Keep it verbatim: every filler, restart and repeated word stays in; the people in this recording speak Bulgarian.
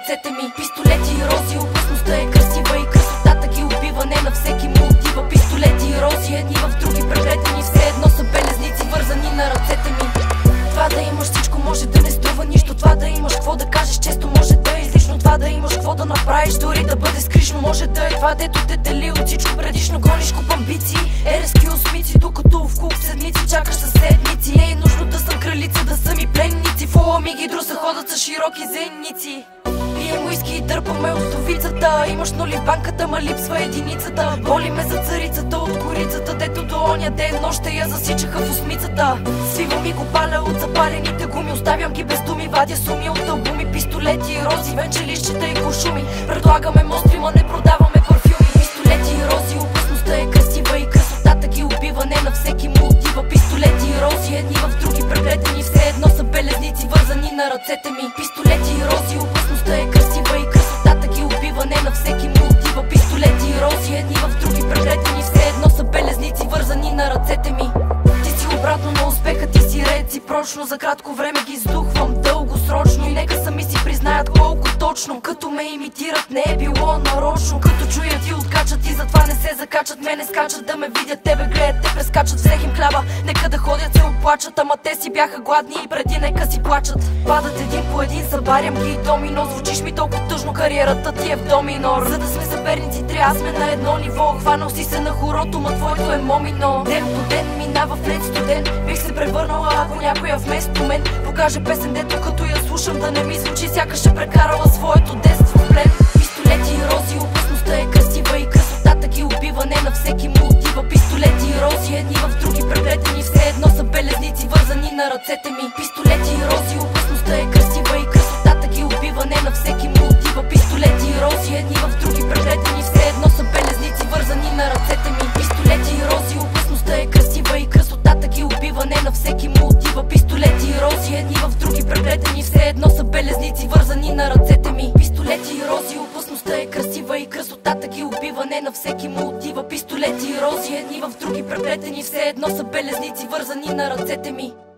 ръцете ми. Пистолети и рози, опасността е красива и красотата ги убива, не на всеки му отива. Пистолети и рози, едни в други преплетени, все едно са белезници, вързани на ръцете ми. Това да имаш всичко може да не струва нищо, това да имаш какво да кажеш често може да е излишно, това да имаш какво да направиш дори да бъде скришно може да е това, дето те дели от всичко предишно. Гониш куп амбиции, ерески осмици, докато в куп седмици чакаш със седмици. Не е нужно да съм кралица, да са ми пленници, фола ми ги друса, ходят с широки зеници. Пием уиски и дърпаме от стовицата, имаш ноли в банката, ма липсва единицата. Боли ме за царицата от корицата, дето до оня ден нощ я засичаха в осмицата. Свивам и го паля от запалените гуми, оставям ги без думи, вадя суми от албуми. Пистолети и рози, венчелищета и куршуми, предлагаме мостри, ма не продаваме парфюми. Пистолети и рози, опасността е красива и красотата ги убива, не на всеки му отива. Пистолети и рози, едни в други преплетени, все едно са белезници, вързани на ръцете ми. Пистолети и рози, опасността е красива и красотата ги убива, не на всеки му отива. Пистолети и рози, едни в други преплетени, все едно са белезници, вързани на ръцете ми. Ти си обратно на успеха, ти си реципрочно, за кратко време ги издухвам дългосрочно. И нека сами си признаят колко точно, като ме имитират не е било нарочно. Като чуят и откачат и затова не се закачат, мене скачат да ме видят, тебе гледат, те прескачат, взех им хляба, нека да ходят се оплачат, ама те си бяха гладни и преди нека си плачат. Падат един по един, събарям ги и домино, звучиш ми толкова тъжно, кариерата ти е в доминор. За да сме съперници трябва сме на едно ниво, хванал си се на хорото, ма твоето е момино. Ден по ден минава в лед студен, бих се превърнала ако някоя вместо мен покаже песен, дето като я слушам да не ми звучи сякаш е прекарала своето детство в плен. Пистолети и рози, опасността е красива и красотата ги убива, не на всеки му отива. Пистолети и рози, едни в други преплетени, все едно са белезници, вързани на ръцете ми. Пистолети и рози, опасността е красива и красотата ги убива, не на всеки му отива. Пистолети и рози, едни в други преплетени, все едно са белезници, вързани на ръцете ми. Пистолети и рози, опасността е красива и красотата ги убива, не на всеки му отива. Пистолети и рози, едни в други преплетени, все едно са белезници, вързани на ръцете ми. Пистолети и рози, опасността е красива и красотата ги убива, не на всеки му отива. Пистолети и рози, едни в други преплетени, все едно са белезници, вързани на ръцете ми.